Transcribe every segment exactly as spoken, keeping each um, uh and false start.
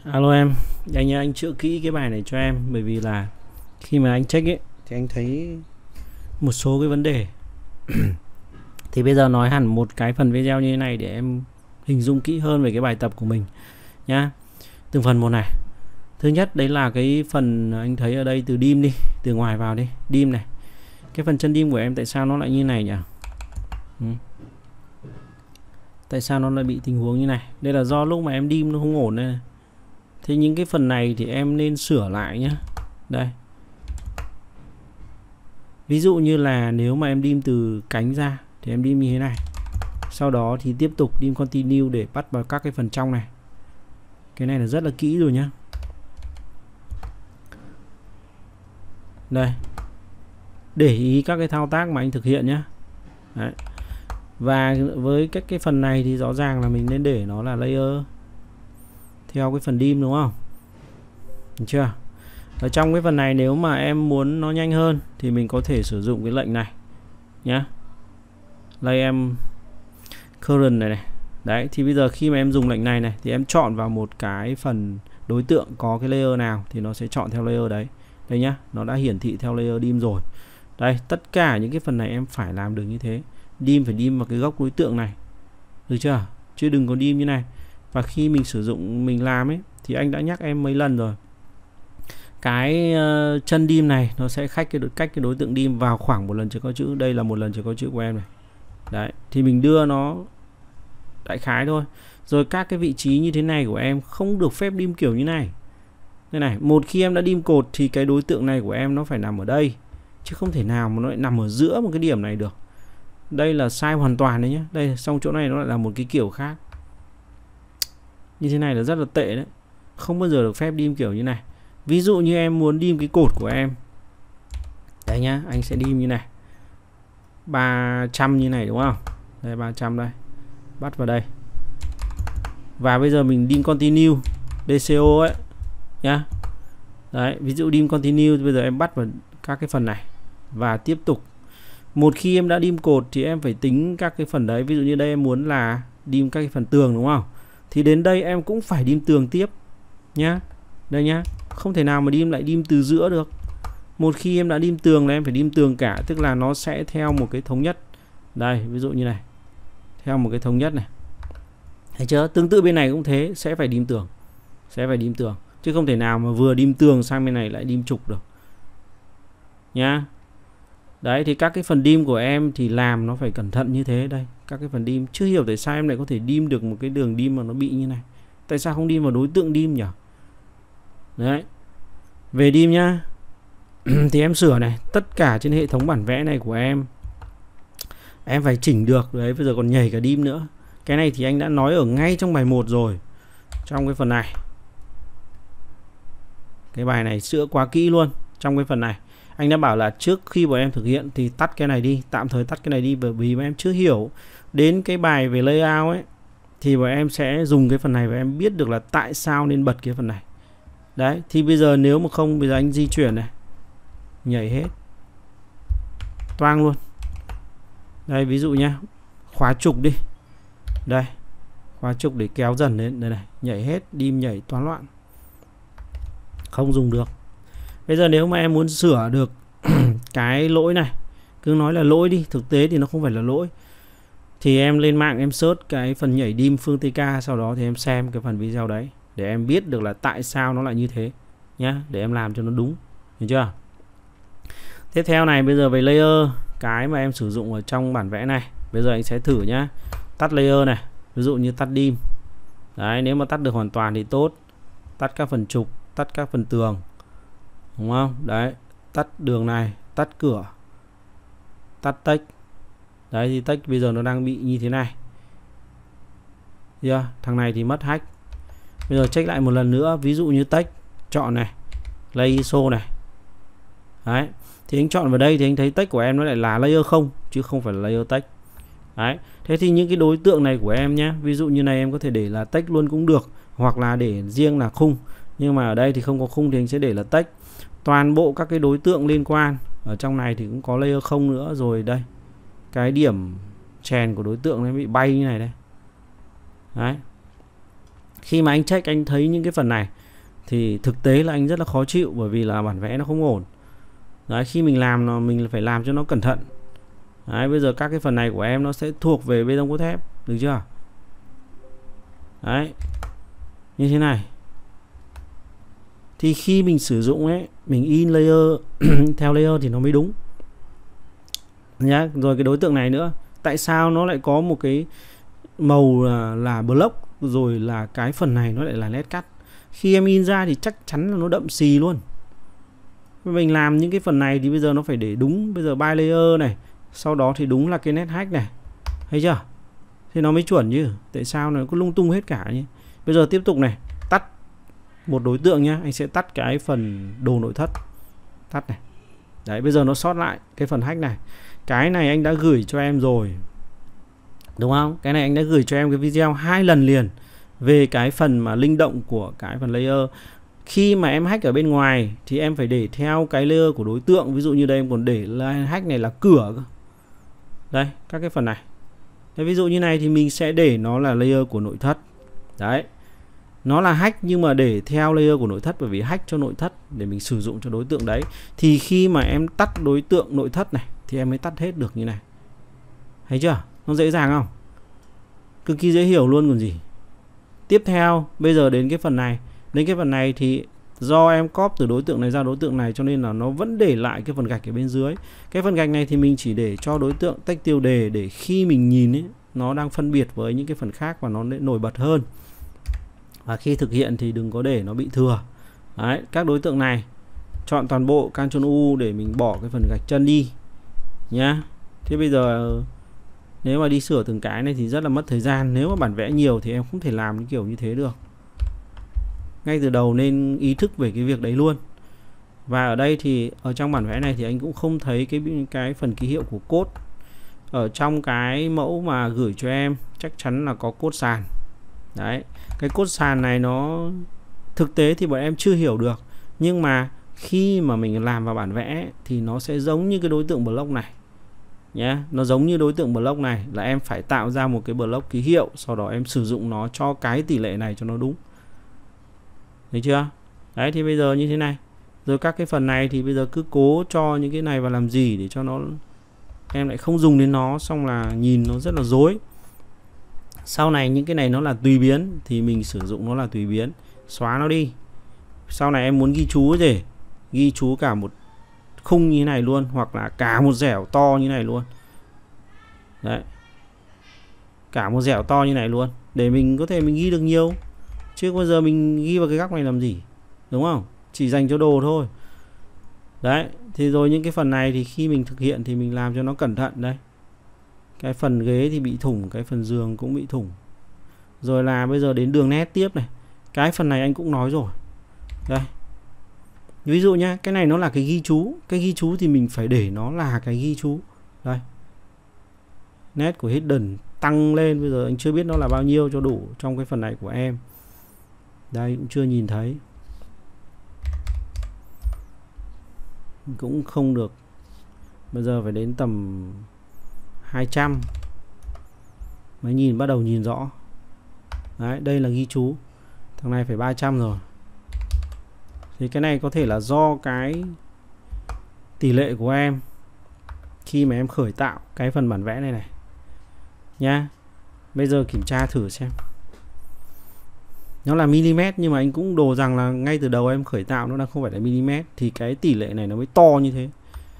Alo em, anh anh chữa kỹ cái bài này cho em, bởi vì là khi mà anh check ấy thì anh thấy một số cái vấn đề. Thì bây giờ nói hẳn một cái phần video như thế này để em hình dung kỹ hơn về cái bài tập của mình nhá. Từng phần một này. Thứ nhất đấy là cái phần anh thấy ở đây từ dim đi, từ ngoài vào đi, dim này. Cái phần chân dim của em tại sao nó lại như này nhỉ? Ừ. Tại sao nó lại bị tình huống như này? Đây là do lúc mà em dim nó không ổn đây này. Thế những cái phần này thì em nên sửa lại nhé. Đây. Ví dụ như là nếu mà em dim từ cánh ra thì em dim như thế này. Sau đó thì tiếp tục dim continue để bắt vào các cái phần trong này. Cái này là rất là kỹ rồi nhá. Đây. Để ý các cái thao tác mà anh thực hiện nhé. Đấy. Và với các cái phần này thì rõ ràng là mình nên để nó là layer theo cái phần dim, đúng không? Được chưa? Ở trong cái phần này nếu mà em muốn nó nhanh hơn thì mình có thể sử dụng cái lệnh này nhá. Lay em current này này. Đấy, thì bây giờ khi mà em dùng lệnh này này thì em chọn vào một cái phần đối tượng có cái layer nào thì nó sẽ chọn theo layer đấy. Đây nhá, nó đã hiển thị theo layer dim rồi. Đây, tất cả những cái phần này em phải làm được như thế. Dim phải dim vào cái góc đối tượng này. Được chưa? Chứ đừng có dim như này. Và khi mình sử dụng mình làm ấy thì anh đã nhắc em mấy lần rồi. Cái uh, chân dim này nó sẽ cách cái cách cái đối tượng dim vào khoảng một lần chưa có chữ. Đây là một lần chưa có chữ của em này. Đấy, thì mình đưa nó đại khái thôi. Rồi các cái vị trí như thế này của em không được phép dim kiểu như này. Đây này, một khi em đã dim cột thì cái đối tượng này của em nó phải nằm ở đây, chứ không thể nào mà nó lại nằm ở giữa một cái điểm này được. Đây là sai hoàn toàn đấy nhé. Đây, xong chỗ này nó lại là một cái kiểu khác. Như thế này là rất là tệ đấy. Không bao giờ được phép dim kiểu như này. Ví dụ như em muốn dim cái cột của em. Đấy nhá, anh sẽ dim như này. ba trăm như này đúng không? Đây ba trăm đây. Bắt vào đây. Và bây giờ mình dim continue đê xê ô ấy nhá. Đấy, ví dụ dim continue bây giờ em bắt vào các cái phần này và tiếp tục. Một khi em đã dim cột thì em phải tính các cái phần đấy. Ví dụ như đây em muốn là dim các cái phần tường đúng không? Thì đến đây em cũng phải dim tường tiếp nhá. Đây nhá, không thể nào mà dim lại dim từ giữa được. Một khi em đã dim tường là em phải dim tường cả, tức là nó sẽ theo một cái thống nhất. Đây, ví dụ như này. Theo một cái thống nhất này. Thấy chưa? Tương tự bên này cũng thế, sẽ phải dim tường. Sẽ phải dim tường, chứ không thể nào mà vừa dim tường sang bên này lại dim trục được. Nhá. Đấy, thì các cái phần dim của em thì làm nó phải cẩn thận như thế. Đây, các cái phần dim, chưa hiểu tại sao em lại có thể dim được một cái đường dim mà nó bị như này. Tại sao không dim vào đối tượng dim nhỉ? Đấy. Về dim nhá. Thì em sửa này, tất cả trên hệ thống bản vẽ này của em em phải chỉnh được. Đấy, bây giờ còn nhảy cả dim nữa. Cái này thì anh đã nói ở ngay trong bài một rồi. Trong cái phần này. Cái bài này sửa quá kỹ luôn. Trong cái phần này anh đã bảo là trước khi bọn em thực hiện thì tắt cái này đi, tạm thời tắt cái này đi, bởi vì mà em chưa hiểu đến cái bài về layout ấy thì bọn em sẽ dùng cái phần này và em biết được là tại sao nên bật cái phần này. Đấy, thì bây giờ nếu mà không, bây giờ anh di chuyển này, nhảy hết, toang luôn. Đây, ví dụ nhá, khóa trục đi. Đây, khóa trục để kéo dần đến đây này, nhảy hết, dim nhảy toán loạn, không dùng được. Bây giờ nếu mà em muốn sửa được cái lỗi này, cứ nói là lỗi đi, thực tế thì nó không phải là lỗi, thì em lên mạng em search cái phần nhảy dim Phương tê ca, sau đó thì em xem cái phần video đấy để em biết được là tại sao nó lại như thế nhá, để em làm cho nó đúng, hiểu chưa? Tiếp theo này, bây giờ về layer, cái mà em sử dụng ở trong bản vẽ này, bây giờ anh sẽ thử nhá. Tắt layer này, ví dụ như tắt dim. Đấy, nếu mà tắt được hoàn toàn thì tốt. Tắt các phần trục, tắt các phần tường, đúng không? Đấy, tắt đường này, tắt cửa, tắt text. Đấy, thì text bây giờ nó đang bị như thế này. Yeah, thằng này thì mất hack. Bây giờ check lại một lần nữa, ví dụ như text, chọn này, lay i ét o này. Đấy, thì anh chọn vào đây thì anh thấy text của em nó lại là layer không, chứ không phải là layer text. Đấy, thế thì những cái đối tượng này của em nhé, ví dụ như này em có thể để là text luôn cũng được, hoặc là để riêng là khung. Nhưng mà ở đây thì không có khung thì anh sẽ để là text. Toàn bộ các cái đối tượng liên quan ở trong này thì cũng có layer không nữa rồi. Đây, cái điểm chèn của đối tượng nó bị bay như này đây. Đấy, Khi mà anh check anh thấy những cái phần này thì thực tế là anh rất là khó chịu, bởi vì là bản vẽ nó không ổn. Đấy, khi mình làm nó mình phải làm cho nó cẩn thận. Đấy, bây giờ các cái phần này của em nó sẽ thuộc về bê tông cốt thép, được chưa? Đấy, như thế này. Thì khi mình sử dụng ấy, mình in layer theo layer thì nó mới đúng nhá. Rồi cái đối tượng này nữa, tại sao nó lại có một cái màu là, là block, rồi là cái phần này nó lại là nét cắt. Khi em in ra thì chắc chắn là nó đậm xì luôn. Mình làm những cái phần này thì bây giờ nó phải để đúng. Bây giờ by layer này, sau đó thì đúng là cái nét hack này, thấy chưa? Thì nó mới chuẩn chứ. Tại sao nó cứ lung tung hết cả nhé. Bây giờ tiếp tục này, tắt một đối tượng nhá. Anh sẽ tắt cái phần đồ nội thất, tắt này. Đấy, bây giờ nó sót lại cái phần hack này. Cái này anh đã gửi cho em rồi, đúng không? Cái này anh đã gửi cho em cái video hai lần liền về cái phần mà linh động của cái phần layer. Khi mà em hack ở bên ngoài thì em phải để theo cái layer của đối tượng. Ví dụ như đây em còn để là hack này là cửa cơ. Đây, các cái phần này. Thế ví dụ như này thì mình sẽ để nó là layer của nội thất. Đấy, nó là hack nhưng mà để theo layer của nội thất, bởi vì hack cho nội thất để mình sử dụng cho đối tượng đấy. Thì khi mà em tắt đối tượng nội thất này thì em mới tắt hết được như này. Thấy chưa? Nó dễ dàng không? Cực kỳ dễ hiểu luôn còn gì. Tiếp theo, bây giờ đến cái phần này. Đến cái phần này thì do em copy từ đối tượng này ra đối tượng này, cho nên là nó vẫn để lại cái phần gạch ở bên dưới. Cái phần gạch này thì mình chỉ để cho đối tượng tách tiêu đề, để khi mình nhìn ấy, nó đang phân biệt với những cái phần khác và nó nổi bật hơn. Và khi thực hiện thì đừng có để nó bị thừa. Đấy, các đối tượng này chọn toàn bộ, Ctrl U để mình bỏ cái phần gạch chân đi nhá. Thế bây giờ nếu mà đi sửa từng cái này thì rất là mất thời gian. Nếu mà bản vẽ nhiều thì em không thể làm cái kiểu như thế được. Ngay từ đầu nên ý thức về cái việc đấy luôn. Và ở đây thì ở trong bản vẽ này thì anh cũng không thấy cái cái phần ký hiệu của code. Ở trong cái mẫu mà gửi cho em chắc chắn là có code sàn. Đấy, cái code sàn này nó thực tế thì bọn em chưa hiểu được, nhưng mà khi mà mình làm vào bản vẽ thì nó sẽ giống như cái đối tượng block này nhé. Nó giống như đối tượng block này là em phải tạo ra một cái block ký hiệu, sau đó em sử dụng nó cho cái tỷ lệ này cho nó đúng. Thấy chưa? Đấy, thì bây giờ như thế này. Rồi các cái phần này thì bây giờ cứ cố cho những cái này vào làm gì để cho nó em lại không dùng đến nó, xong là nhìn nó rất là rối. Sau này những cái này nó là tùy biến thì mình sử dụng nó là tùy biến, xóa nó đi. Sau này em muốn ghi chú gì, ghi chú cả một khung như thế này luôn, hoặc là cả một dẻo to như này luôn. Đấy, cả một dẻo to như này luôn, để mình có thể mình ghi được nhiều. Chứ bây giờ mình ghi vào cái góc này làm gì, đúng không? Chỉ dành cho đồ thôi. Đấy, thì rồi những cái phần này thì khi mình thực hiện thì mình làm cho nó cẩn thận. Đây, cái phần ghế thì bị thủng, cái phần giường cũng bị thủng. Rồi là bây giờ đến đường nét tiếp này. Cái phần này anh cũng nói rồi. Đây, ví dụ nhá, cái này nó là cái ghi chú. Cái ghi chú thì mình phải để nó là cái ghi chú. Đây, nét của hidden tăng lên, bây giờ anh chưa biết nó là bao nhiêu cho đủ trong cái phần này của em. Đây, cũng chưa nhìn thấy, cũng không được. Bây giờ phải đến tầm hai trăm mới nhìn, bắt đầu nhìn rõ. Đấy, đây là ghi chú. Thằng này phải ba trăm rồi. Thì cái này có thể là do cái tỷ lệ của em khi mà em khởi tạo cái phần bản vẽ này này nha. Bây giờ kiểm tra thử xem. Nó là mm, nhưng mà anh cũng đồ rằng là ngay từ đầu em khởi tạo nó đang không phải là mm, thì cái tỷ lệ này nó mới to như thế.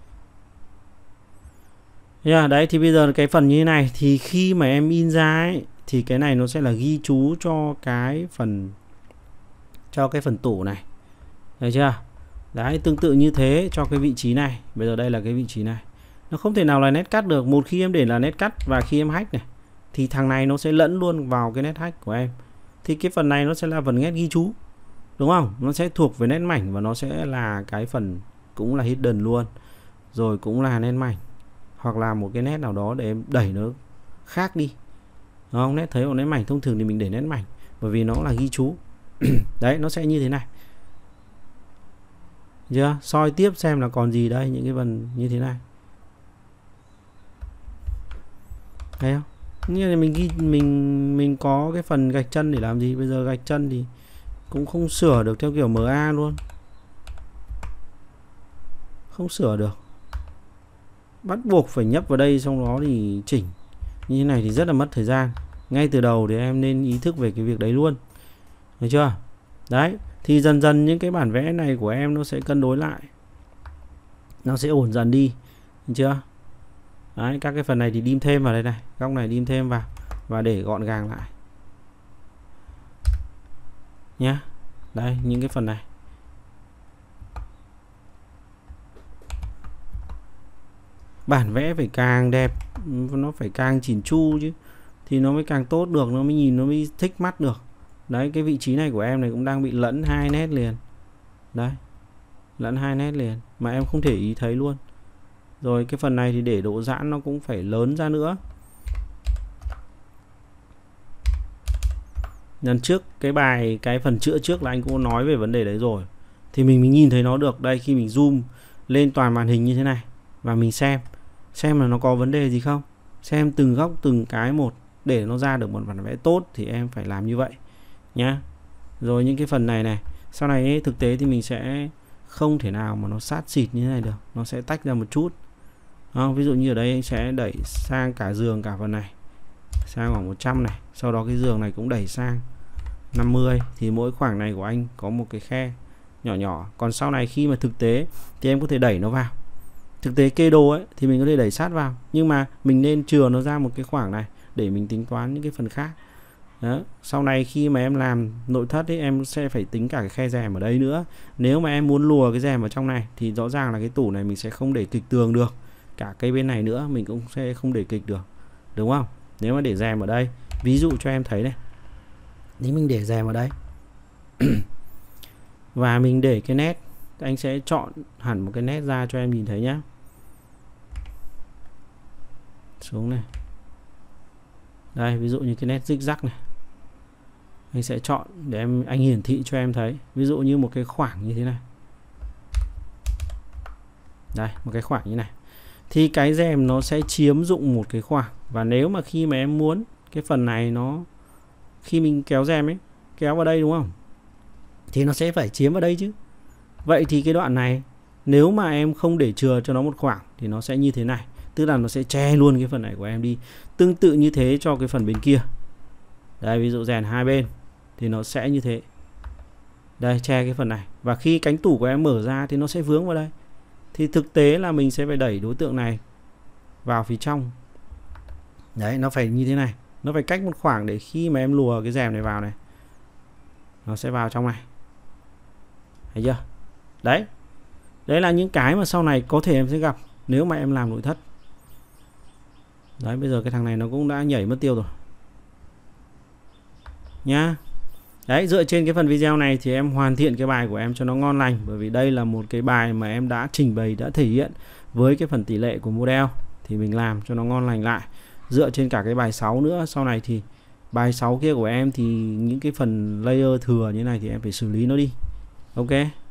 Yeah, đấy, thì bây giờ cái phần như thế này thì khi mà em in ra ấy, thì cái này nó sẽ là ghi chú cho cái phần cho cái phần tủ này. Thấy chưa? Đấy, tương tự như thế cho cái vị trí này. Bây giờ đây là cái vị trí này. Nó không thể nào là nét cắt được. Một khi em để là nét cắt và khi em hack này thì thằng này nó sẽ lẫn luôn vào cái nét hack của em. Thì cái phần này nó sẽ là phần nét ghi chú, đúng không? Nó sẽ thuộc về nét mảnh và nó sẽ là cái phần cũng là hidden luôn. Rồi cũng là nét mảnh, hoặc là một cái nét nào đó để em đẩy nó khác đi, đúng không? Nét thấy một nét mảnh thông thường thì mình để nét mảnh, bởi vì nó là ghi chú. Đấy, nó sẽ như thế này. Chưa? Soi tiếp xem là còn gì đây, những cái phần như thế này. Thấy không? Như này mình ghi mình mình có cái phần gạch chân để làm gì? Bây giờ gạch chân thì cũng không sửa được theo kiểu em a luôn. Không sửa được. Bắt buộc phải nhấp vào đây xong đó thì chỉnh. Như thế này thì rất là mất thời gian. Ngay từ đầu thì em nên ý thức về cái việc đấy luôn. Được chưa? Đấy, thì dần dần những cái bản vẽ này của em nó sẽ cân đối lại. Nó sẽ ổn dần đi. Được chưa? Đấy, các cái phần này thì dim thêm vào đây này, góc này dim thêm vào và để gọn gàng lại. Nhá. Đây, những cái phần này. Bản vẽ phải càng đẹp, nó phải càng chỉn chu chứ, thì nó mới càng tốt được, nó mới nhìn nó mới thích mắt được. Đấy, cái vị trí này của em này cũng đang bị lẫn hai nét liền. Đấy, lẫn hai nét liền mà em không thể ý thấy luôn. Rồi cái phần này thì để độ giãn nó cũng phải lớn ra nữa. Lần trước cái bài cái phần chữa trước là anh cũng nói về vấn đề đấy rồi. Thì mình mình nhìn thấy nó được đây khi mình zoom lên toàn màn hình như thế này và mình xem xem là nó có vấn đề gì không. Xem từng góc từng cái một để nó ra được một bản vẽ tốt thì em phải làm như vậy nhá. Rồi những cái phần này này, sau này ấy, thực tế thì mình sẽ không thể nào mà nó sát xịt như thế này được, nó sẽ tách ra một chút. Đó, ví dụ như ở đây anh sẽ đẩy sang cả giường cả phần này sang khoảng một trăm này, sau đó cái giường này cũng đẩy sang năm mươi thì mỗi khoảng này của anh có một cái khe nhỏ nhỏ. Còn sau này khi mà thực tế thì em có thể đẩy nó vào. Thực tế kê đồ ấy thì mình có thể đẩy sát vào, nhưng mà mình nên chừa nó ra một cái khoảng này để mình tính toán những cái phần khác. Đó. Sau này khi mà em làm nội thất ấy, em sẽ phải tính cả cái khe rèm ở đây nữa. Nếu mà em muốn lùa cái rèm vào trong này thì rõ ràng là cái tủ này mình sẽ không để kịch tường được. Cả cây bên này nữa mình cũng sẽ không để kịch được, đúng không? Nếu mà để rèm ở đây, ví dụ cho em thấy này, nếu mình để rèm ở đây và mình để cái nét, anh sẽ chọn hẳn một cái nét ra cho em nhìn thấy nhá. Xuống này. Đây, ví dụ như cái nét zigzag này, anh sẽ chọn để em anh hiển thị cho em thấy. Ví dụ như một cái khoảng như thế này. Đây, một cái khoảng như này. Thì cái rèm nó sẽ chiếm dụng một cái khoảng. Và nếu mà khi mà em muốn cái phần này nó, khi mình kéo rèm ấy, kéo vào đây đúng không, thì nó sẽ phải chiếm vào đây chứ. Vậy thì cái đoạn này nếu mà em không để chừa cho nó một khoảng thì nó sẽ như thế này. Tức là nó sẽ che luôn cái phần này của em đi. Tương tự như thế cho cái phần bên kia. Đây, ví dụ rèn hai bên thì nó sẽ như thế. Đây, che cái phần này. Và khi cánh tủ của em mở ra thì nó sẽ vướng vào đây. Thì thực tế là mình sẽ phải đẩy đối tượng này vào phía trong. Đấy, nó phải như thế này. Nó phải cách một khoảng để khi mà em lùa cái rèm này vào này, nó sẽ vào trong này. Thấy chưa? Đấy. Đấy là những cái mà sau này có thể em sẽ gặp nếu mà em làm nội thất. Đấy, bây giờ cái thằng này nó cũng đã nhảy mất tiêu rồi nhá. Đấy, dựa trên cái phần video này thì em hoàn thiện cái bài của em cho nó ngon lành. Bởi vì đây là một cái bài mà em đã trình bày, đã thể hiện với cái phần tỷ lệ của model. Thì mình làm cho nó ngon lành lại. Dựa trên cả cái bài sáu nữa. Sau này thì bài sáu kia của em thì những cái phần layer thừa như này thì em phải xử lý nó đi. Ok.